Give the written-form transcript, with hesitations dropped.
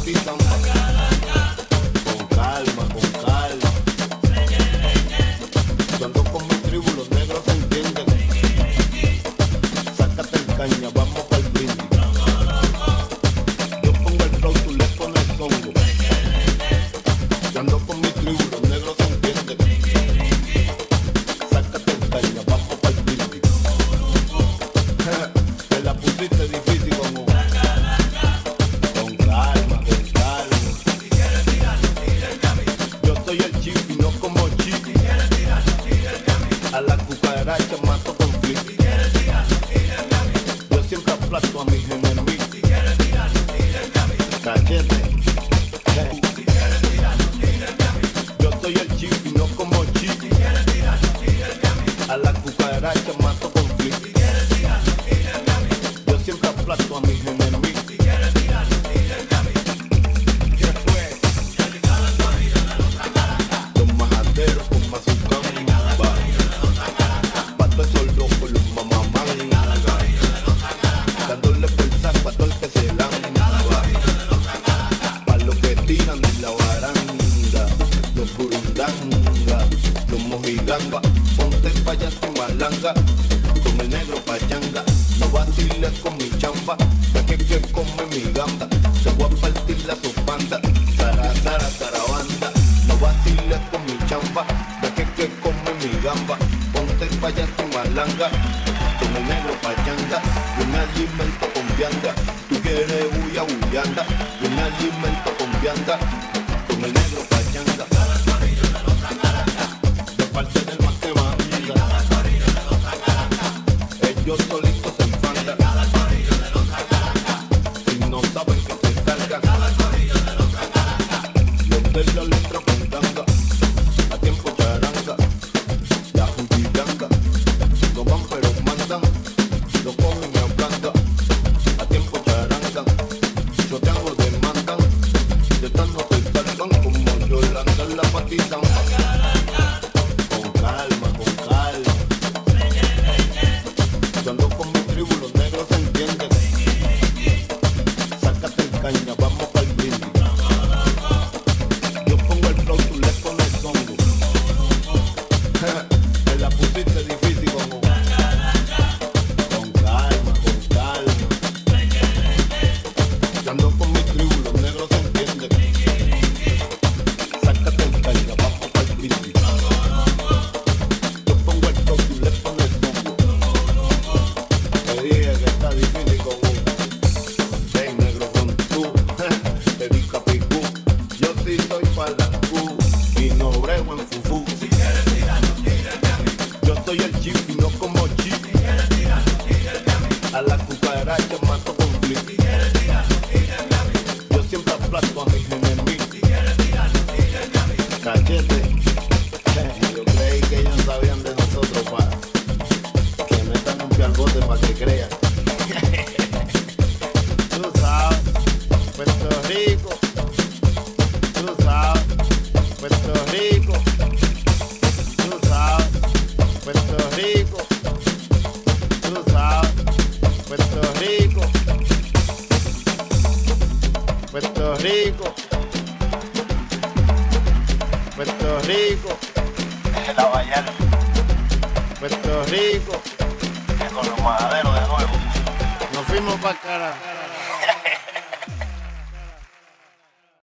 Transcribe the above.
ti zamba. Con calma, con calma. Yo ando con mi tribu, los negros se entienden. Sácate el caña, vamos pa'l brindis. Yo pongo el flow, tú le pones songo. Yo ando con mi tribu, los negros se entienden. Sácate el caña, vamos pa'l brindis. Te la pusiste difícil como. Con calma, con calma. Yo soy el chip y no como chip. A la cucaracha mato con flip. Yo siempre aplasto a mis enemigos. Cachete. Yo soy el chip y no como chip. A la cucaracha mato con flip. Yo siempre aplasto a mis enemigos. Los majaderos con mazucamba. Pato esos locos, los mamamanga. Dándole fuerza pa' todo el que se lamba. Pa' los que tiran de la baranda. Los burundanga, los mojiganga. Ponte pa' allá sin malanga. Con el negro pachanga. No vaciles con mi chamba. Ya que come mi gamba. Te voy a partir la sopanda. Zara, zara, zarabanda. No vaciles con mi chamba. Ya que come mi gamba. Ponte pa' allá sin malanga. Con el negro pachanga. Yo me alimento con vianda. Tú quieres bulla, bullanda. Yo me alimento con vianda. Con el negro pachanga. De parte del más que manda. Ellos solitos se infantan. Si no saben que se cargan. Los de la letra con ganga. A tiempo charanga. La judidanga. No van pero mandan. Lo comen y ablandan. A tiempo charanga. Yo tengo demandan. De tan no te salgan como Yolanda la patizan. Con calma, con calma. Yo ando con mi tribu, los negros se entienden. Sácate el caña, vamos pa'l brindis. Yo pongo el flow, tú le pones songo. Te la pusiste difícil como. Con calma, con calma. Yo ando con mi tribu, los negros se entienden. Sácate el caña, vamos pa'l brindis. Yo pongo el flow, tú le pones songo. Te dije que está difícil como. Ven negro con tú. Te di capicú. Yo sí soy palacú. Y no brego en fufú. Yo soy el chip y no como chip. A la cucaracha mato con flip. Yo siempre aplasto a mis enemigos. Cachete. Yo creí que ellos sabían de nosotros pa' que metan un pie al bote pa' que crean. Tú sabes, Puerto Rico. Tú sabes, Puerto Rico. Tú sabes, Puerto Rico. Tú sabes, Puerto Rico. Puerto Rico. Puerto Rico. La Vallarta, Puerto Rico. con los majaderos de nuevo. Nos fuimos para cara.